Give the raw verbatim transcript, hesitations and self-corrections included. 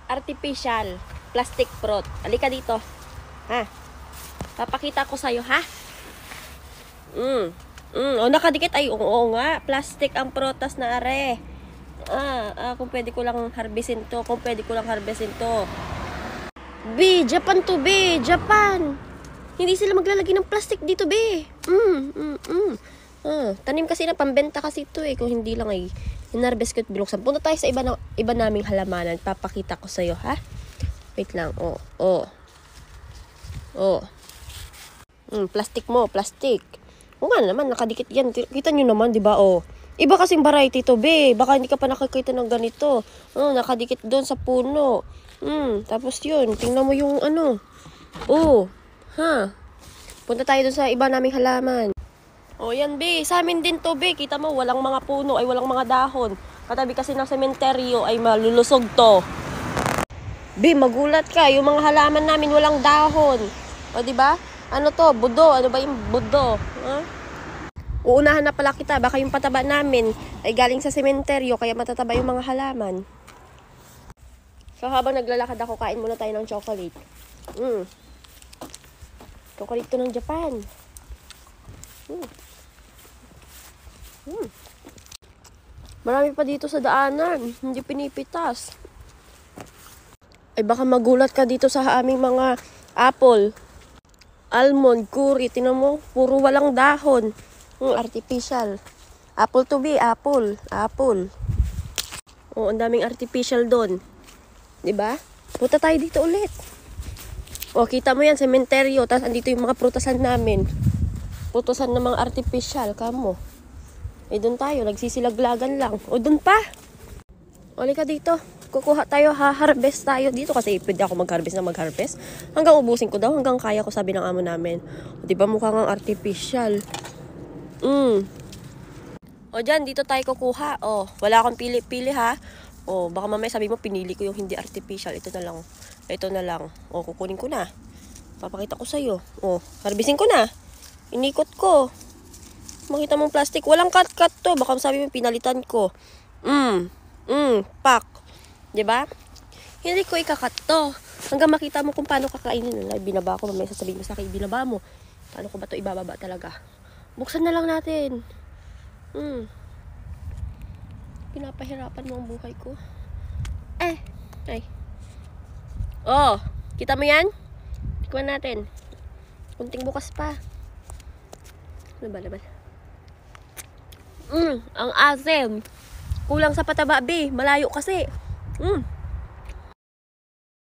artificial plastic fruit. Halika dito. Ha? Papakita ko sa'yo, ha? Mm. Mm. O, nakadikit. Ay, oo, oo nga. Plastic ang prutas na are. Ah, ah, kung pwede ko lang harvestin to. Kung pwede ko lang harvestin to. B, Japan to, B. Japan. Hindi sila maglalagay ng plastic dito, B. Mm, mm, mm. Ah, tanim kasi na pambenta kasi ito eh. Kung hindi lang ay inarbes ko at binuksan. Punta tayo sa iba, na, iba naming halamanan. Papakita ko sa'yo, ha? Wait lang. Oh, oh. Oh. Mm, plastic mo, plastic. O nga naman, nakadikit yan. Kita nyo naman, di ba? Oh. Iba kasing variety to, be. Baka hindi ka pa nakakita ng ganito. Oh, nakadikit doon sa puno. Mm, tapos yun, tingnan mo yung ano. Oh, ha? Punta tayo doon sa iba naming halaman. Oh, yan, be. Sa amin din to, be. Kita mo, walang mga puno, ay walang mga dahon. Katabi kasi ng sementeryo ay malulusog to. Be, magulat ka. Yung mga halaman namin walang dahon. O, di ba? Ano to? Budo. Ano ba yung budo? Ha? Uunahan na pala kita. Baka yung pataba namin ay galing sa sementeryo kaya matataba yung mga halaman. So, habang naglalakad ako, kain muna tayo ng chocolate. Mm. Chocolate to ng Japan. Mm. Mm. Marami pa dito sa daanan. Hindi pinipitas. Ay baka magulat ka dito sa aming mga apple, almond, curry. Tinan mo, puro walang dahon. Hmm, artificial. Apple to be, apple. Apple. Oh, ang daming artificial doon. Diba? Punta tayo dito ulit. Oh, kita mo yan, sementeryo. Tapos andito yung mga prutasan namin. Prutasan ng mga artificial. Kamo. Eh, doon tayo. Nagsisilaglagan lang. O, doon pa. Uli ka dito. Kukuha tayo, ha-harvest tayo dito kasi pwede ako mag-harvest na mag-harvest. Hanggang ubusin ko daw, hanggang kaya ko, sabi ng amo namin. O, diba mukhang ang artificial. Mm. O, dyan, dito tayo kukuha. O, wala akong pili-pili, ha. O, baka mamaya sabi mo, pinili ko yung hindi artificial. Ito na lang. Ito na lang. O, kukunin ko na. Papakita ko sa'yo. O, harvestin ko na. Inikot ko. Makita mong plastic. Walang cut-cut to. Baka sabi mo, pinalitan ko. Mm. Mm. Pak. Diba? Hindi ko ikakat to. Hanggang makita mo kung paano kakainin. Ay, binaba ko. Mamaya sasabihin mo sa akin, binaba mo. Paano ko ba to ibababa talaga? Buksan na lang natin. Hmm. Pinapahirapan mo ang buhay ko. Eh. Ay. Oh. Kita mo yan? Tikman natin. Kunting bukas pa. Labal, labal. Hmm. Ang asim. Kulang sa pataba, be. Malayo kasi. Mm.